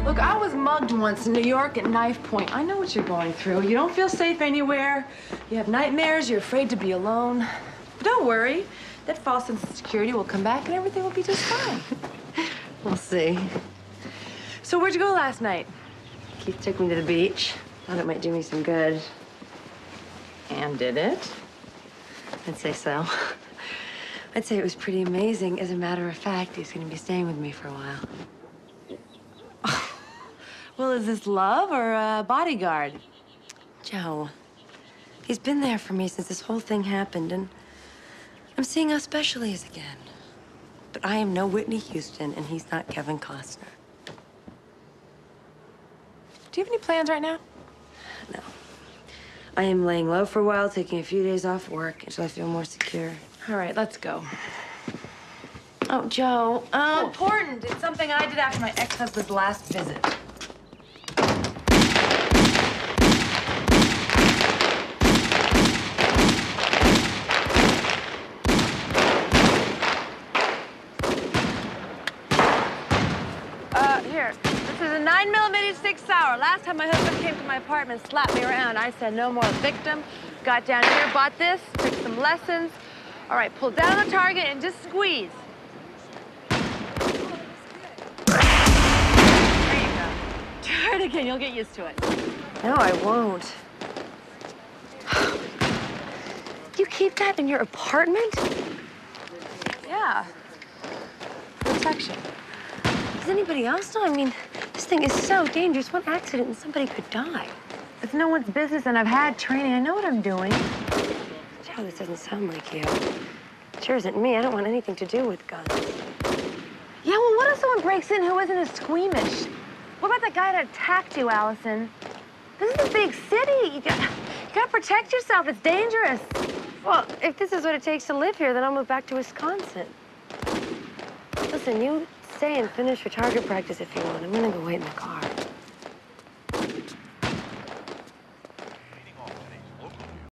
Look, I was mugged once in New York at knife point. I know what you're going through. You don't feel safe anywhere. You have nightmares. You're afraid to be alone. But don't worry. That false sense of security will come back and everything will be just fine. We'll see. So where'd you go last night? Keith took me to the beach. Thought it might do me some good. And did it? I'd say so. I'd say it was pretty amazing. As a matter of fact, he's gonna be staying with me for a while. Well, is this love or a bodyguard? Joe, he's been there for me since this whole thing happened, and I'm seeing how special he is again. But I am no Whitney Houston, and he's not Kevin Costner. Do you have any plans right now? No. I am laying low for a while, taking a few days off work until I feel more secure. All right, let's go. Oh, Joe. Important. It's something I did after my ex-husband's last visit. Here. This is a 9mm 6 Sauer. Last time my husband came to my apartment, slapped me around. I said, no more victim. Got down here, bought this, took some lessons. All right, pull down on the target and just squeeze. There you go. Try it again, you'll get used to it. No, I won't. You keep that in your apartment? Yeah. Protection. Does anybody else know? I mean, this thing is so dangerous. One accident and somebody could die. It's no one's business, and I've had training. I know what I'm doing. Joe, this doesn't sound like you. It sure isn't me. I don't want anything to do with guns. Yeah, well, what if someone breaks in who isn't as squeamish? What about that guy that attacked you, Allison? This is a big city. You gotta protect yourself. It's dangerous. Well, if this is what it takes to live here, then I'll move back to Wisconsin. Listen, you stay and finish your target practice if you want. I'm gonna go wait in the car.